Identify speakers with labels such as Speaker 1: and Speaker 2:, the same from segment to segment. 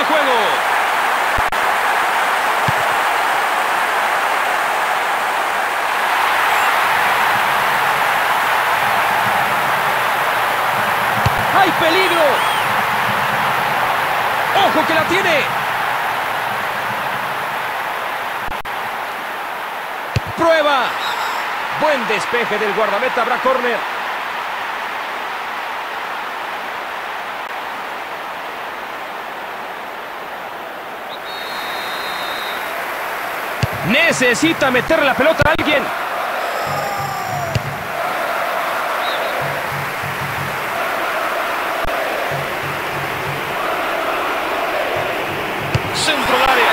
Speaker 1: juego. ¡Hay peligro! ¡Ojo que la tiene! ¡Prueba! Buen despeje del guardameta, habrá córner. Necesita meter la pelota a alguien. Centro del área.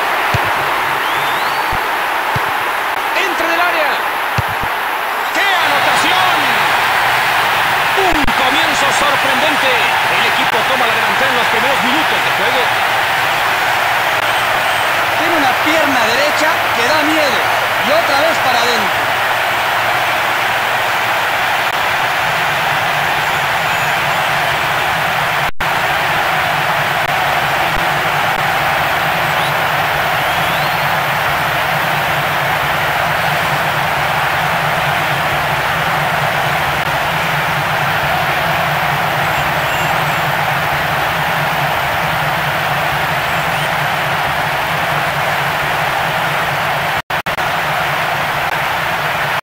Speaker 1: Entra en el área. ¡Qué anotación! Un comienzo sorprendente. El equipo toma la delantera en los primeros minutos de juego.
Speaker 2: Tiene una pierna derecha que da miedo. Y otra vez para adentro.